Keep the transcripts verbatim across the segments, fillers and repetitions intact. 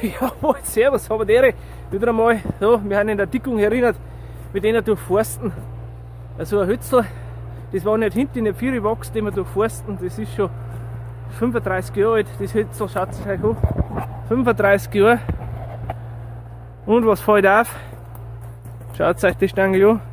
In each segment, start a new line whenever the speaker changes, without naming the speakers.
Ja, servus, haben wir wieder einmal, so, wir haben in der Dickung erinnert, mit denen durchforsten. Also ein Hützel, das war nicht hinten in der Viere wächst, den wir durchforsten, das ist schon fünfunddreißig Jahre alt, das Hützel, schaut es euch an. fünfunddreißig Jahre. Und was fällt auf? Schaut euch die Stange an.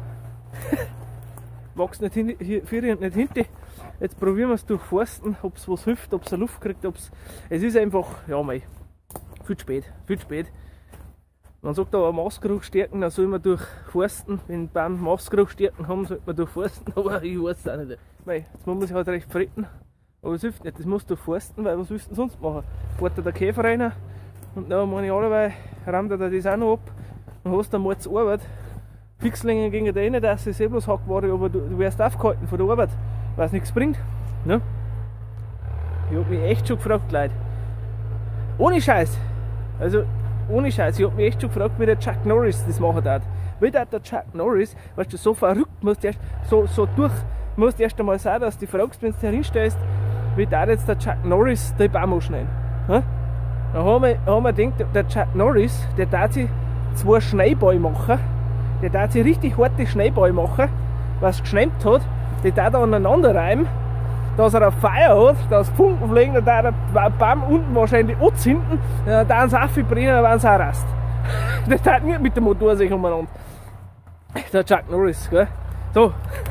Wächst nicht hin, hier Viere und nicht hinten. Jetzt probieren wir es durchforsten, ob es was hilft, ob es Luft kriegt, ob es. Es ist einfach, ja mei, viel zu spät, viel zu spät. Man sagt aber Maßgeruchsstärken, dann soll man durchforsten. Wenn Bäume Maßgeruchsstärken haben, sollte man durchforsten, aber ich weiß es auch nicht. Mei, jetzt muss man sich halt recht fritten, aber es hilft nicht, das musst du durchforsten, weil was willst du sonst machen? Fährt da der Käfer rein und dann meine ich allerweil, rammt er das auch noch ab und hast dann mal zur Arbeit. Fixlinge gegen den nicht, dass es eh bloß Hackware, aber du, du wirst aufgehalten von der Arbeit, weil es nichts bringt. Ne? Ich hab mich echt schon gefragt, Leute. Ohne Scheiß. Also, ohne Scheiß, ich hab mich echt schon gefragt, wie der Chuck Norris das machen darf. Wie der Chuck Norris, weißt du, so verrückt musst du erst, so, so durch, musst erst einmal sein, dass du fragst, wenn du dich hinstellst, wie darf jetzt der Chuck Norris den Baum anschneiden. Ne? Dann haben wir, haben wir gedacht, der Chuck Norris, der darf sich zwei Schneebäume machen. Der darf sich richtig harte Schneebäume machen, was geschneit hat, die darf er aneinander reiben, dass er ein Feuer hat, dass Funken fliegen, dann darf der Baum unten wahrscheinlich anzünden, dann darf es aufbrennen, dann werden sie auch rast. Der darf nicht mit dem Motor sich umeinander. Der Chuck Norris, gell? So.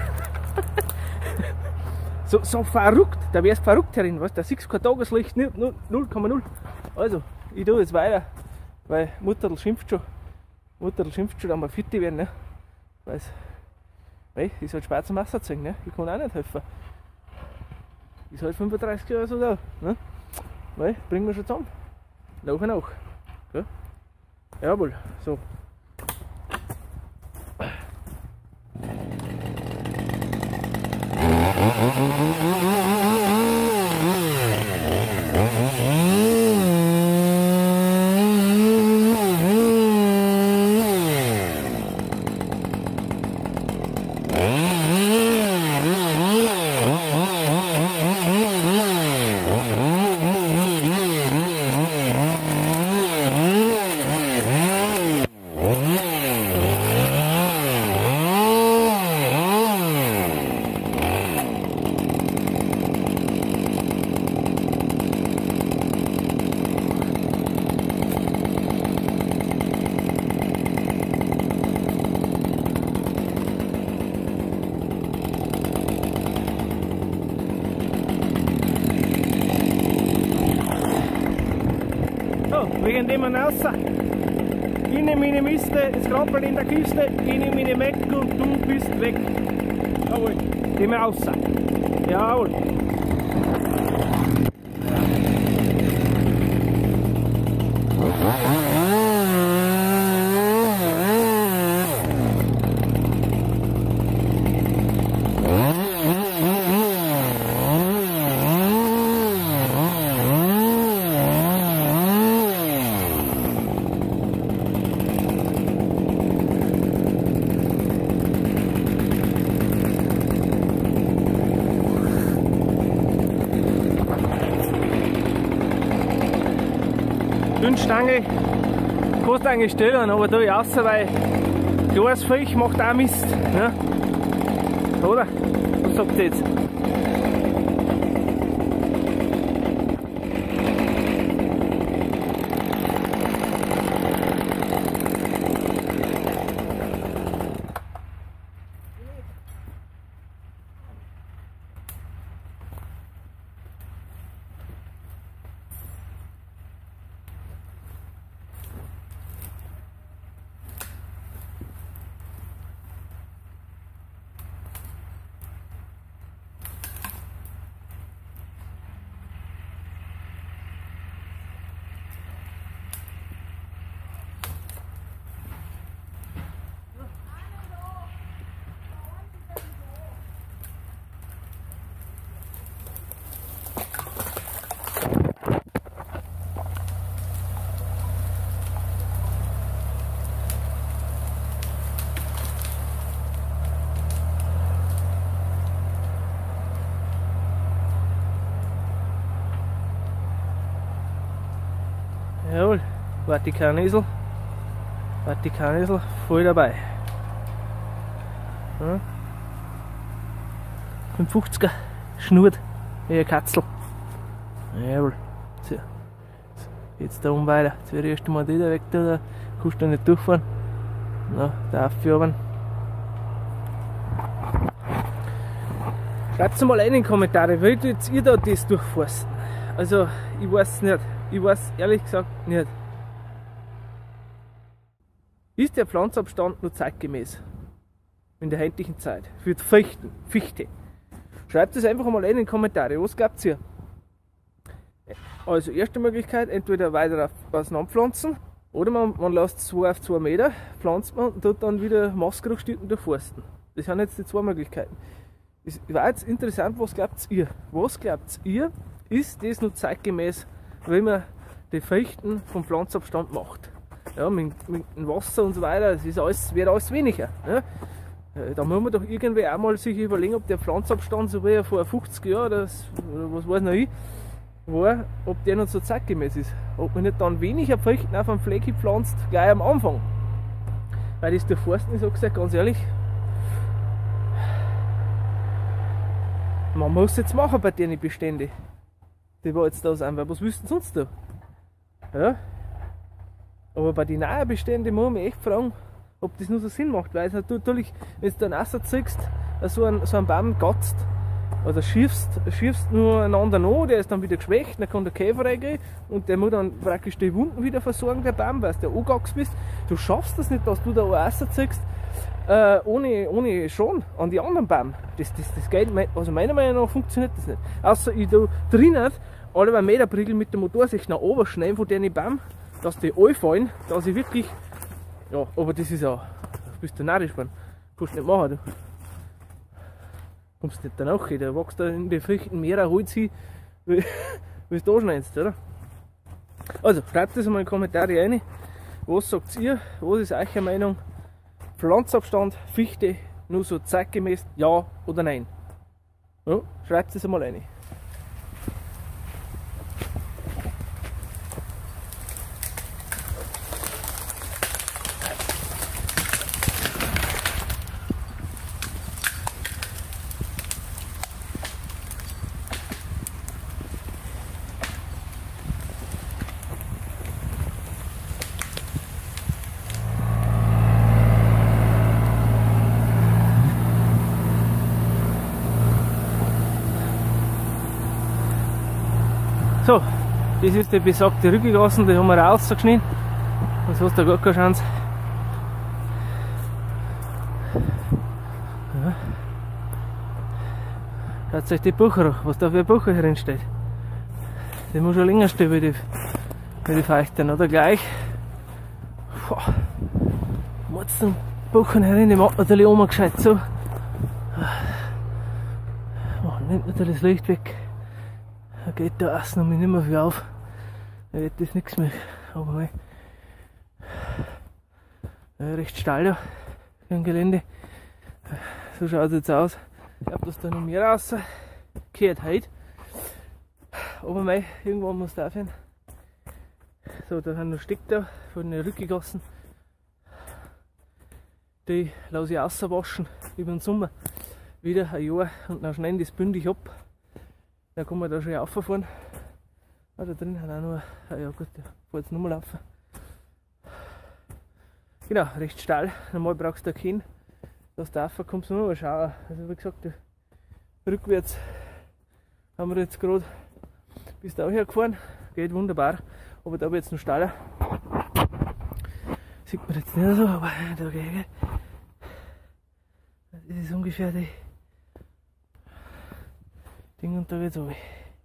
so, so verrückt, da wärst verrückt herin, weißt du, da siehst du kein Tageslicht, null Komma null. Also, ich tue jetzt weiter, weil Mutterl schimpft schon. Mutter schimpft schon, dass wir fit werden, ne? Weil es, hey, ist halt schwer zum Messer zu zeigen, ne? Ich kann auch nicht helfen. Ist halt fünfunddreißig Jahre so da, ne? Weil, bringen wir schon zusammen. Nach und nach. Gell? Jawohl, so. Wegen dem man raus. Innen meine Miste, es krabbelt in der Kiste, innen meine Mac und du bist weg. Jawohl. Gehen wir raus. Jawohl. Dünnstange kannst du eigentlich stellen, aber da ich raus, weil kleines Viech macht auch Mist. Ne? Oder? Was sagt ihr jetzt? Jawohl, Vatikanösel. Vatikanösel, voll dabei. Ja. fünfundfünfziger Schnurrt, wie eine Katzel. Jawohl. So. Jetzt da um weiter. Jetzt werde ich erst einmal wieder weg da, da kannst du nicht durchfahren. Na, da aufhören. Schreibt mal rein in die Kommentare, wie jetzt ihr da das durchforsten. Also, ich weiß nicht. Ich weiß ehrlich gesagt nicht. Ist der Pflanzabstand nur zeitgemäß? In der heutigen Zeit. Für die Fichten, Fichte. Schreibt es einfach mal rein in die Kommentare. Was glaubt ihr? Also, erste Möglichkeit, entweder weiter auseinanderpflanzen oder man, man lässt zwei auf zwei Meter, pflanzt man und tut dann wieder Maskrugstücken durchforsten. Das sind jetzt die zwei Möglichkeiten. Es war jetzt interessant, was glaubt ihr? Was glaubt ihr? Ist das nur zeitgemäß, wenn man die Fichten vom Pflanzabstand macht? Ja, mit, mit dem Wasser und so weiter, das ist alles, wird alles weniger. Ne? Da muss man doch irgendwie auch mal sich überlegen, ob der Pflanzabstand, so wie er vor fünfzig Jahren oder was weiß noch ich, war, ob der noch so zeitgemäß ist. Ob man nicht dann weniger Fichten auf einem Flecke pflanzt, gleich am Anfang. Weil das durchforsten, ich sage es ganz ehrlich, man muss jetzt machen bei den Beständen, die wir jetzt da sind, weil was wüssten sonst da? Ja? Aber bei den neuen Beständen muss man mich echt fragen, ob das nur so Sinn macht, weil es natürlich, wenn du dann Asser ziehst, so einen, so einen Baum gatzt, oder schiefst, schiefst nur einander an, der ist dann wieder geschwächt, dann kann der Käfer reingehen und der muss dann praktisch die Wunden wieder versorgen, der Baum, weil du angewachsen bist. Du schaffst das nicht, dass du da Asser ziehst, äh, ohne, ohne Schaden an die anderen Bäume. Das, das, das geht, also meiner Meinung nach funktioniert das nicht. Außer ich da drinnen alle Meterprügel mit dem Motor sich nach oben schneiden von den Bäumen, dass die anfallen, dass ich wirklich, ja, aber das ist ja, du bist du narrisch, man. Kannst du nicht machen, du. Kommst nicht danach, da wächst da in die Früchten mehr Holz hin, wie du da schneidest, oder? Also, schreibt das mal in die Kommentare rein. Was sagt ihr? Was ist eure Meinung? Pflanzabstand, Fichte, nur so zeitgemäß, ja oder nein? Ja, schreibt es einmal rein. So, das ist die besagte Rückgassen, die haben wir rausgeschnitten. Sonst hast du gar keine Chance. Ja. Schaut euch die Bucher an, was da für ein Bucher herin steht. Die muss schon länger stehen wie die, wie die Feuchten, oder gleich. Mats den Buchern herin, die macht natürlich auch mal gescheit so. Oh, nimmt natürlich das Licht weg. Da geht da außen noch nicht mehr viel auf. Da wird das nichts mehr. Aber mal. Ja, recht steil da für ein Gelände. So schaut es jetzt aus. Ich glaube, dass da noch mehr raus gehört heute. Aber mal, irgendwann muss da aufhören. So, da sind noch Stück da von den Rückgegassen. Die lasse ich auswaschen über den Sommer. Wieder ein Jahr und dann schneiden das bündig ab. Dann kann man da schon rauffahren. Ah, da drin hat auch noch, ah ja gut, der fährt jetzt nochmal rauf. Genau, recht steil. Normal brauchst du da keinen, dass du rauf kommst und mal schauen. Also wie gesagt, rückwärts haben wir jetzt gerade bis da gefahren. Geht wunderbar, aber da wird es noch steiler. Sieht man jetzt nicht so, aber da geht. Das ist ungefähr die Ding und da geht's runter.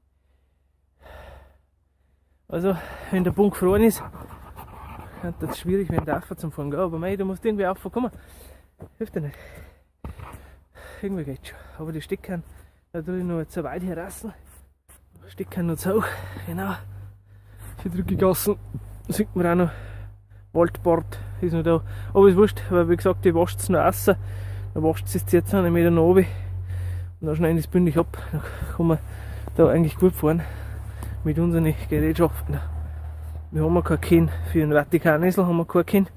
Also, wenn der Punkt gefroren ist, könnte das schwierig werden, da zum Fahren gehen. Aber mei, da musst du irgendwie raufkommen. Hilft dir nicht. Irgendwie geht's schon. Aber die Stecken, da tue ich noch zu weit herassen. Stecken noch zu hoch. Genau. Die Rückgegassen sieht man auch noch. Waldbord ist noch da. Aber ist wurscht, weil wie gesagt, die wascht es noch raus. Dann wascht es jetzt einen Meter nach oben. Und dann schneiden wir das bündig ab. Dann kann man da eigentlich gut fahren mit unseren Gerätschaften. Wir haben kein Kind, für den Vatikanisel haben wir kein Kind.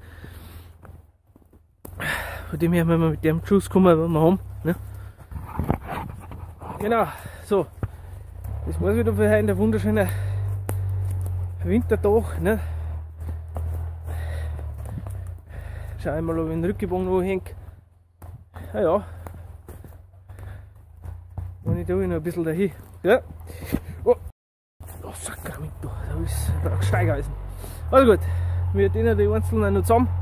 Von dem her müssen wir mit dem Schuss kommen, was wir haben. Ne? Genau, so. Das war's wieder für heute, ein wunderschöner Wintertag. Ne? Schau ich mal, ob ich den Rückgebogen noch hänge. Ah ja. Und ich tue noch ein bisschen dahin. Ja. Oh, oh Sacramento, da ist ein Steigeisen. Also gut, wir dienen die Einzelnen noch zusammen.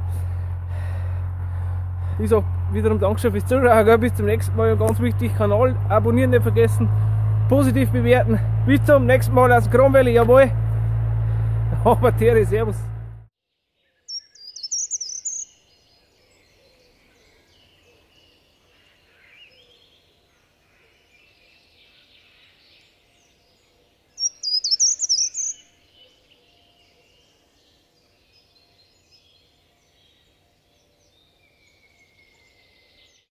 Ich sage wiederum Dankeschön fürs Zuschauen. Bis zum nächsten Mal. Ganz wichtig, Kanal abonnieren nicht vergessen. Positiv bewerten. Bis zum nächsten Mal aus Kronwelle. Jawohl. Aber Terry, servus.